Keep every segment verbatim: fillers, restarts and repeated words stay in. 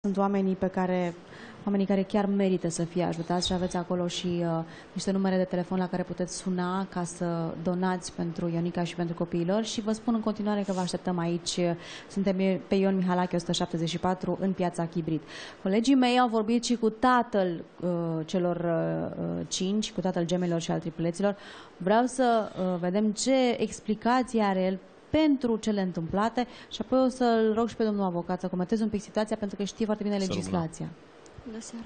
Sunt oamenii pe care, oamenii care chiar merită să fie ajutați și aveți acolo și uh, niște numere de telefon la care puteți suna ca să donați pentru Ionica și pentru copiilor și vă spun în continuare că vă așteptăm aici. Suntem pe Ion Mihalache o sută șaptezeci și patru în Piața Chibrit. Colegii mei au vorbit și cu tatăl uh, celor uh, cinci, cu tatăl gemelor și al tripleților. Vreau să uh, vedem ce explicație are el pentru cele întâmplate și apoi o să-l rog și pe domnul avocat să comenteze un pic situația, pentru că știe foarte bine legislația. Bună seara!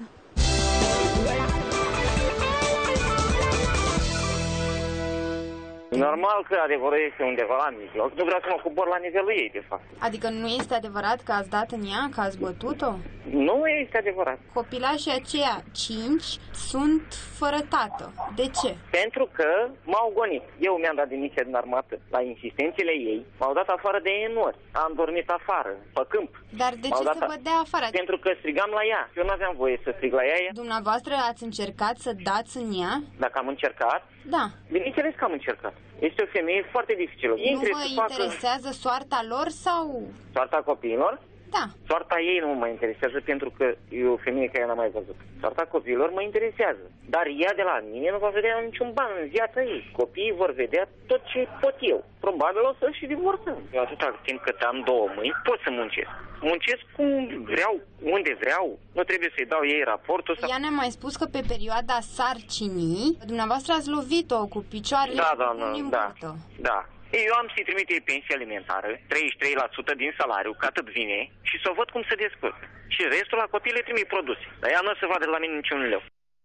Normal că adevărul este undeva la mijloc. Nu vreau să mă cobor la nivelul ei, de fapt. Adică nu este adevărat că ați dat în ea, că ați bătut-o? Nu este adevărat. Copilașii aceia cinci sunt fără tată. De ce? Pentru că m-au gonit. Eu mi-am dat demisia din armată. La insistențele ei, m-au dat afară de N ori. Am dormit afară, pe câmp. Dar de ce să vă dea afară? Pentru că strigam la ea. Eu nu aveam voie să strig la ea. Dumneavoastră ați încercat să dați în ea? Dacă am încercat? Da. Bineînțeles că am încercat. Este o femeie foarte dificilă. Nu vă interesează soarta lor sau... Soarta copiilor? Da. Soarta ei nu mă interesează pentru că e o femeie care n-am mai văzut. Soarta copiilor mă interesează. Dar ea de la mine nu va vedea niciun ban în viața ei. Copiii vor vedea tot ce pot eu. Probabil o să și divorțăm. Eu atâta timp cât am două mâini, pot să muncesc. Muncesc cum vreau, unde vreau. Nu trebuie să-i dau ei raportul. Sau... Ea ne-a mai spus că pe perioada sarcinii, dumneavoastră ați lovit-o cu picioarele. Da, doamnă, da, da. Eu am să-i trimite pensie alimentară, treizeci și trei la sută din salariu, că atât vine, și să o văd cum se descurcă. Și restul la copii le trimit produse. Dar ea nu o să vadă la mine niciun leu.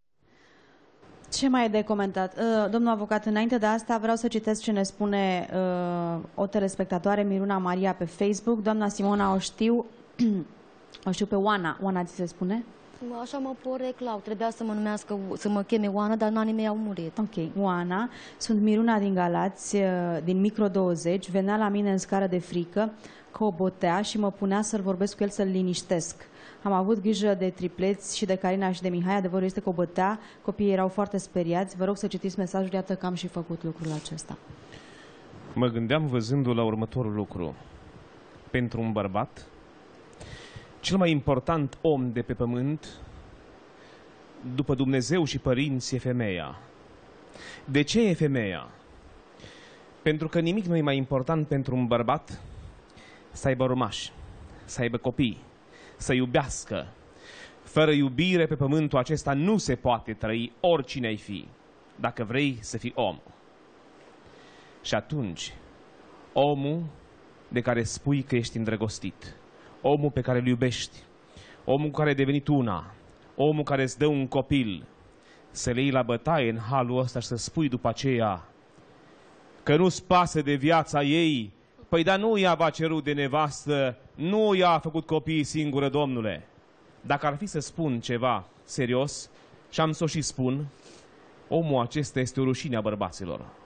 Ce mai e de comentat? Uh, domnul avocat, înainte de asta vreau să citesc ce ne spune uh, o telespectatoare, Miruna Maria, pe Facebook. Doamna Simona o știu, o știu pe Oana. Oana ți se spune? Așa mă poreclau. Trebuia să mă numească, să mă cheme Oana, dar nanii mei au murit. Ok. Oana, sunt Miruna din Galați, din Micro douăzeci, venea la mine în scară de frică, că o botea și mă punea să-l vorbesc cu el, să-l liniștesc. Am avut grijă de tripleți și de Carina și de Mihai. Adevărul este că o bătea, copiii erau foarte speriați. Vă rog să citiți mesajul, iată că am și făcut lucrul acesta. Mă gândeam văzându-l la următorul lucru. Pentru un bărbat, cel mai important om de pe pământ, după Dumnezeu și părinți, e femeia. De ce e femeia? Pentru că nimic nu e mai important pentru un bărbat să aibă urmași, să aibă copii, să iubească. Fără iubire pe pământul acesta nu se poate trăi, oricine ai fi, dacă vrei să fii om. Și atunci, omul de care spui că ești îndrăgostit, omul pe care îl iubești, omul care a devenit una, omul care îți dă un copil, să le iei la bătaie în halul ăsta și să spui după aceea că nu-ți pasă de viața ei. Păi dar nu ea v-a cerut de nevastă, nu ea a făcut copii singură, domnule. Dacă ar fi să spun ceva serios, și am să o și spun, omul acesta este o rușine a bărbaților.